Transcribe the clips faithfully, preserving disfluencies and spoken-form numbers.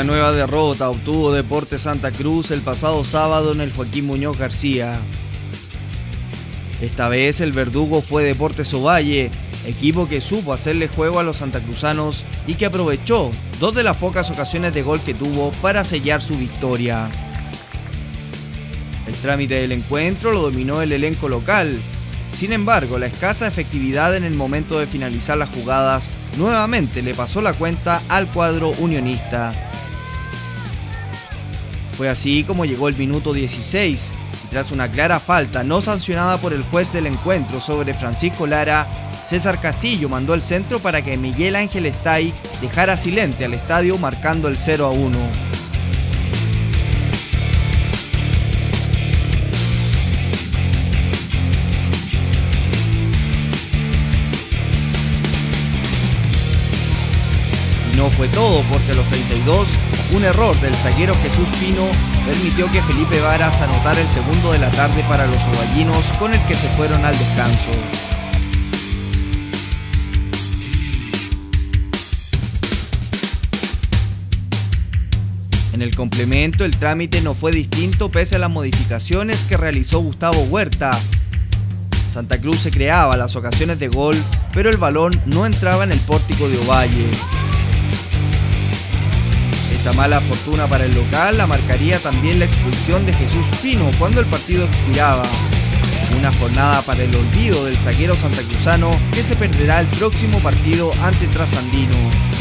Una nueva derrota obtuvo Deportes Santa Cruz el pasado sábado en el Joaquín Muñoz García. Esta vez el verdugo fue Deportes Ovalle, equipo que supo hacerle juego a los santacruzanos y que aprovechó dos de las pocas ocasiones de gol que tuvo para sellar su victoria. El trámite del encuentro lo dominó el elenco local. Sin embargo, la escasa efectividad en el momento de finalizar las jugadas nuevamente le pasó la cuenta al cuadro unionista. Fue así como llegó el minuto dieciséis y tras una clara falta no sancionada por el juez del encuentro sobre Francisco Lara, César Castillo mandó el centro para que Miguel Ángel Estay dejara silente al estadio marcando el cero a uno. No fue todo, porque a los treinta y dos, un error del zaguero Jesús Pino permitió que Felipe Varas anotara el segundo de la tarde para los ovallinos, con el que se fueron al descanso. En el complemento, el trámite no fue distinto pese a las modificaciones que realizó Gustavo Huerta. Santa Cruz se creaba las ocasiones de gol, pero el balón no entraba en el pórtico de Ovalle. Esta mala fortuna para el local la marcaría también la expulsión de Jesús Pino cuando el partido expiraba. Una jornada para el olvido del zaguero santacruzano que se perderá el próximo partido ante Trasandino.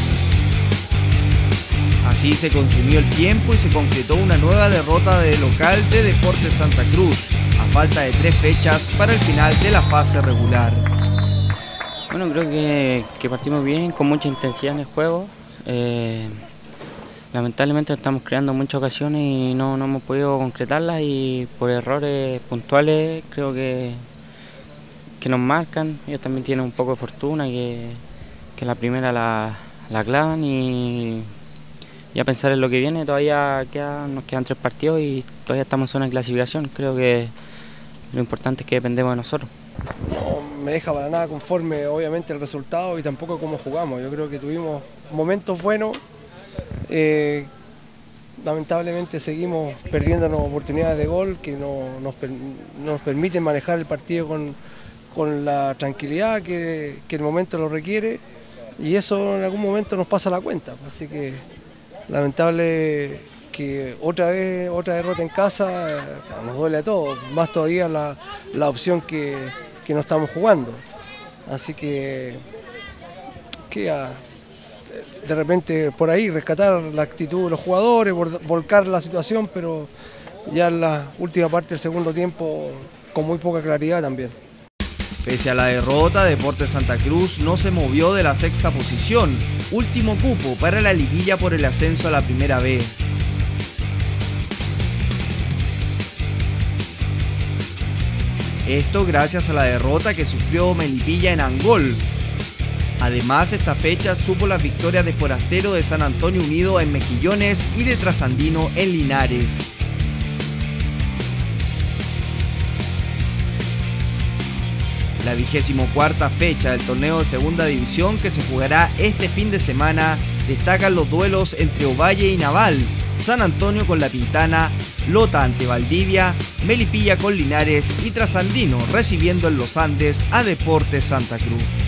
Así se consumió el tiempo y se concretó una nueva derrota de local de Deportes Santa Cruz, a falta de tres fechas para el final de la fase regular. Bueno, creo que, que partimos bien, con mucha intensidad en el juego. Eh... Lamentablemente estamos creando muchas ocasiones y no, no hemos podido concretarlas, y por errores puntuales creo que, que nos marcan. Ellos también tienen un poco de fortuna, que, que la primera la, la clavan, y ya pensar en lo que viene. Todavía queda, nos quedan tres partidos y todavía estamos en zona de clasificación. Creo que lo importante es que dependemos de nosotros. No me deja para nada conforme obviamente el resultado y tampoco cómo jugamos. Yo creo que tuvimos momentos buenos. Eh, lamentablemente seguimos perdiéndonos oportunidades de gol que no nos, nos permiten manejar el partido con, con la tranquilidad que, que el momento lo requiere, y eso en algún momento nos pasa la cuenta. Así que lamentable que otra vez otra derrota en casa, nos duele a todos, más todavía la, la opción que, que no estamos jugando. Así que, que a, de repente por ahí rescatar la actitud de los jugadores, volcar la situación, pero ya en la última parte del segundo tiempo con muy poca claridad también. Pese a la derrota, Deportes Santa Cruz no se movió de la sexta posición, último cupo para la liguilla por el ascenso a la Primera B. Esto gracias a la derrota que sufrió Melipilla en Angol. Además, esta fecha supo las victorias de Forastero de San Antonio Unido en Mejillones y de Trasandino en Linares. La vigésimo cuarta fecha del torneo de segunda división, que se jugará este fin de semana, destacan los duelos entre Ovalle y Naval, San Antonio con La Pintana, Lota ante Valdivia, Melipilla con Linares y Trasandino recibiendo en los Andes a Deportes Santa Cruz.